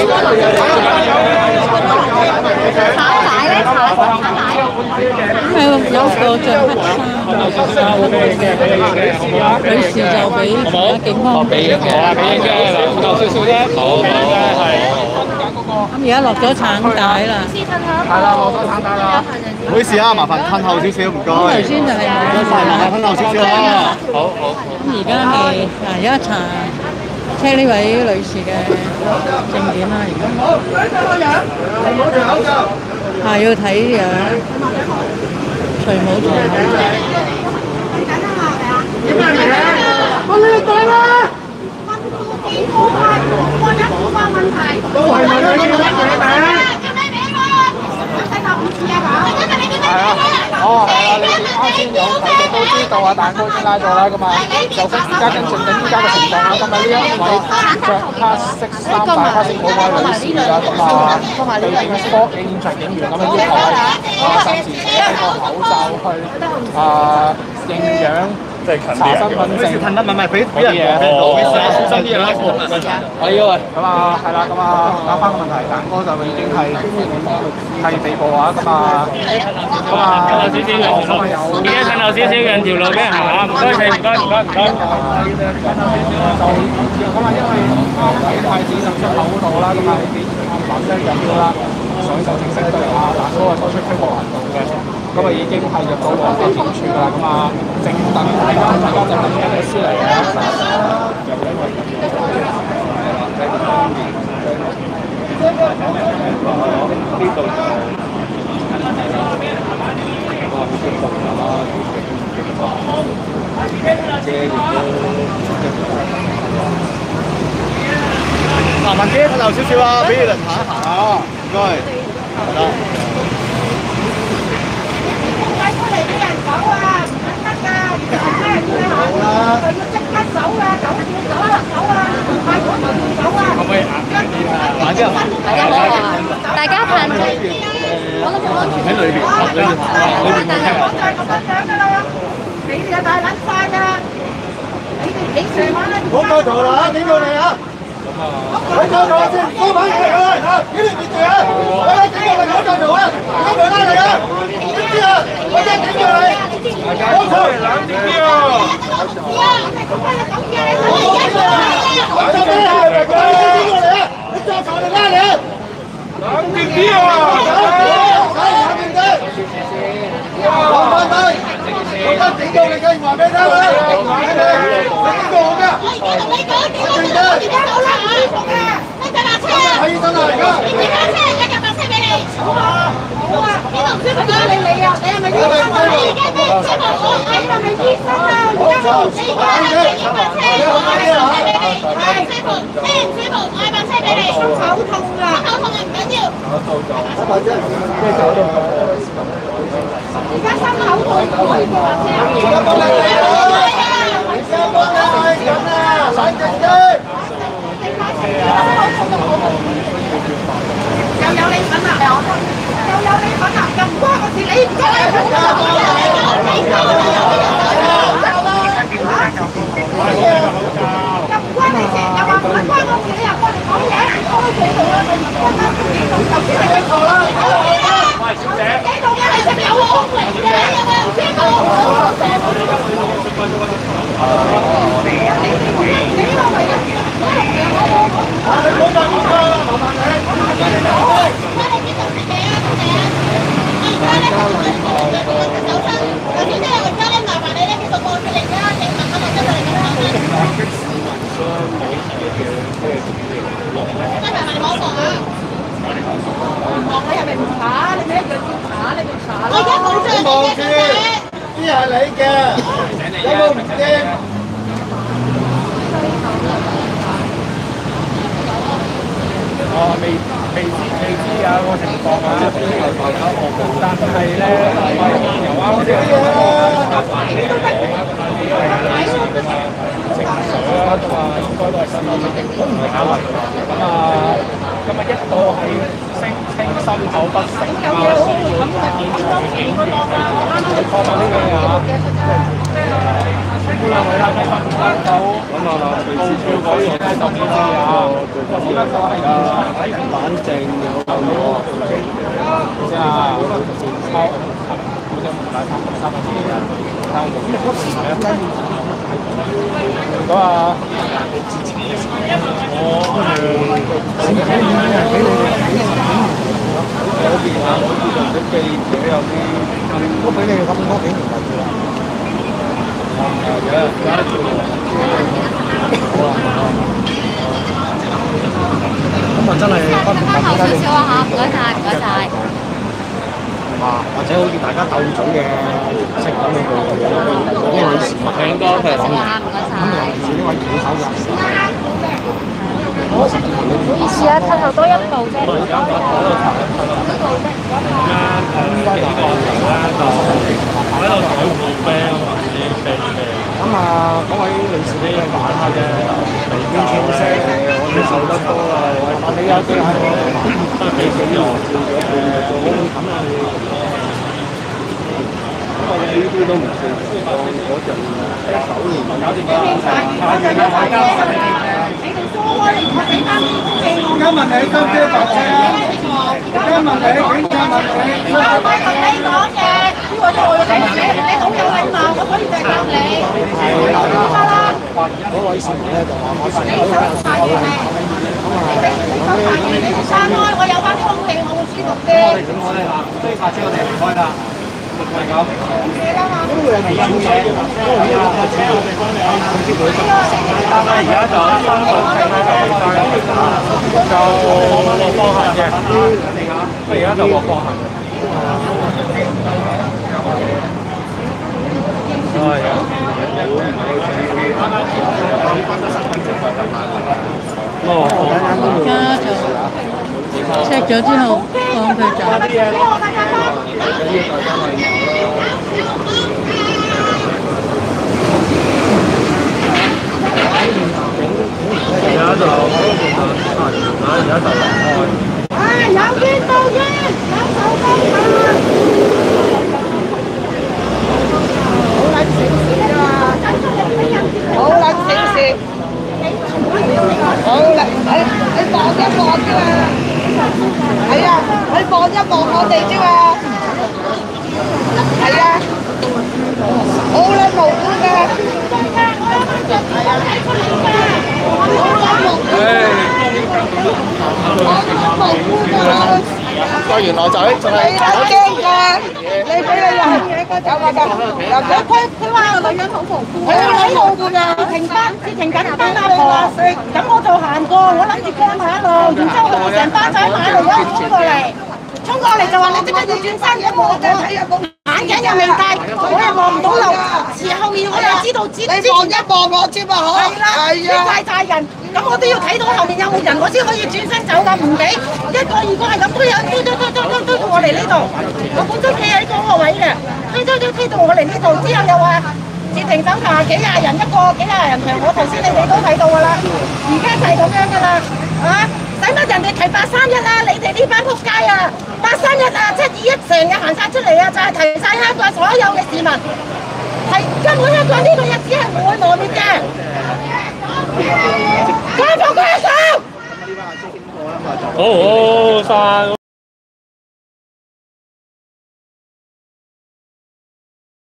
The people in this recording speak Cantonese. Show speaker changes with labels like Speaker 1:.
Speaker 1: 有個着黑衫，女士就俾警方俾嘅，夠少少啫，好係。咁而家落咗橙帶啦，
Speaker 2: 係啦，落咗橙帶啦。唔好意思啊，麻煩褪後少少，唔該。
Speaker 1: 頭先就係
Speaker 2: 麻煩褪後少少啦。好。
Speaker 1: 咁而家係而家查車呢位女士嘅證件啦，而家要睇樣，除帽除口罩。點解嚟嘅？我呢個袋啦。問題都係問你呢個名。叫咩名啊？細頭5次啊！係啊，哦係啊，你啱先有提嘅都知道啊，蛋糕先拉咗啦，咁啊，就而家跟進緊依家嘅情況啦。今日呢一位着黑色衫戴黑色帽嘅女士啊，咁啊，被警方嘅現場警員咁樣要求係暫時扯起個口罩去認樣。查身份證，褪得咪俾人小心啲啦，我要啊，咁啊係啦，咁啊答翻個問題，蛋哥就已經係被捕啊，咁啊褪後少少讓條路，而家褪後少少讓條路俾人行下，唔該你，唔該。咁啊，因為太子就出口嗰度啦，咁啊幾晚咧入咗啦，所以就正式對蛋哥作出拘捕行動嘅。咁啊已經係入到黃金檢處㗎啦，咁啊正等大家就等緊律師嚟嘅。麻煩啲褪後少少啊，俾你哋行一行啊，唔該，係啦。
Speaker 3: 大家噴，
Speaker 2: 喺裏邊，
Speaker 4: 你哋大撚快㗎！你成晚咧，
Speaker 2: 好夠嘈啦！警告你啊！好夠嘈先，收翻佢啊！幾年結罪啊？我警告你好夠嘈啊！今日拉你啊！知唔知啊？我真係警告你！好嘈！冷靜啲啊！我真係警告你啊！你再嘈就拉你啊！冷靜啲啊！冷靜啲！黃文輝，我真警告你嘅，話俾你聽啦！你警告我咩？我靜啲！睇醫生啦，而家！好啊！呢度唔舒服啦，你啊！你係咪醫生啊？你係咪醫生啊？而家好唔舒服啊！你要架車，我買車俾你。係舒服，咩唔舒服？我買車俾你。心口痛啊！心口痛啊，唔緊要。而家心口痛唔可以叫架車啊！而家幫你緊啊！冷靜啲。又有你份啊！又有你份啊！又唔關我事，你唔該你份啊！又唔關你事，又話唔關我事，你又過嚟講嘢，開幾度啦？你唔關我事，頭先你去錯啦！喂，小姐，幾度嘅？你係咪有我屋嚟嘅？邊個？你呢個係啊？你唔好再講啦，麻煩你。望住，呢係你嘅，有冇唔驚？未知啊個情況啊，但係咧，由啱先情緒啊，咁啊應該都係身體情況唔係考慮。咁啊，今日一度係聲稱心口不適啊，需要現場警員去確認呢樣嘢啊。
Speaker 1: 都俾你咁多幾年嚟㗎啦。咁啊真係分唔
Speaker 3: 開後少少啊嚇，唔該晒，唔該晒。
Speaker 1: 啊，或者好似大家鬥嘴嘅食咁樣嘅，因為你時物係應該係咁嘅。咁尤其是呢位舉手嘅。
Speaker 3: 唔好意思啊，褪後多一步啫。
Speaker 1: 咁啊，嗰位女士咧玩下啫，邊跳聲我哋受得多啦。但你有啲係俾錢又照咗半日做咁啊！呢啲都唔算嗰陣19年搞掂啦。而家問你收唔收白車啊？而家問你警察問你。
Speaker 4: 我唔係同你講嘅，呢個都我嘅你好有禮貌，我可以就係答你。係啦。
Speaker 1: 嗰位市民咧就話我成日都有收嘅。
Speaker 4: 你散開，我有翻啲空氣，我會舒服啲。
Speaker 1: 咁我哋嗱，所以下次我哋離開啦。係咁。咁會係點嘅？因為呢個車我哋幫你啱啱接佢收。但係而家就3個程咧就獲放行嘅。咁而家就獲放行。係啊。
Speaker 5: 而家就 check 咗之後放佢走。
Speaker 1: 而家就
Speaker 4: 有煙到煙，有手機啊！好撚醒屎啊！好撚醒屎！好啦，你望一望啫嘛，係啊，你望一望我哋啫嘛，係啊，好撚無辜㗎，好撚無辜㗎。
Speaker 1: 個原來就係
Speaker 4: 你都驚㗎，你俾你有嘢㗎，有㗎，有嘅。佢話個女人好無辜，好無辜㗎。停緊班阿婆，咁我就行過，我諗住過馬路，然之後佢成班仔馬路一衝過嚟就話你即刻要轉身，我就睇下冇眼鏡又未戴，我又望唔到路，前後面我又知道你望一望我知嘛嗬？係啦，你怪大人。咁我都要睇到後面有冇人，我先可以轉身走㗎，唔俾一個二個係咁推到我嚟呢度。我本身企喺嗰個位嘅，推到我嚟呢度，之後又話截停手下幾廿人一個，幾廿人場，我頭先你哋都睇到㗎啦。而家就係咁樣㗎啦，啊！使乜人哋提831啊？你哋呢班仆街啊！831啊，721成日行晒出嚟啊，就係提晒香港所有嘅市民，係根本香港呢個日子係唔會磨滅嘅。加油！加油！
Speaker 1: 好好，晒。